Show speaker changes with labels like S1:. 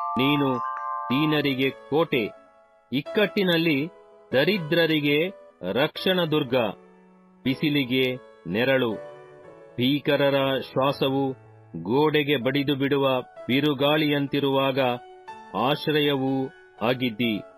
S1: ನೀನು ದೀನರಿಗೆ ಕೋಟೆ, ಇಕ್ಕಟ್ಟಿನಲ್ಲಿ ದರಿದ್ರರಿಗೆ ರಕ್ಷಣದುರ್ಗ, ಬಿಸಿಲಿಗೆ ನೆರಳು, ಭೀಕರರ ಶ್ವಾಸವು ಗೋಡೆಗೆ ಬಡಿದು ಬಿಡುವ ಬಿರುಗಾಳಿಯಂತಿರುವಾಗ ಆಶ್ರಯವೂ ಆಗಿದ್ದಿ.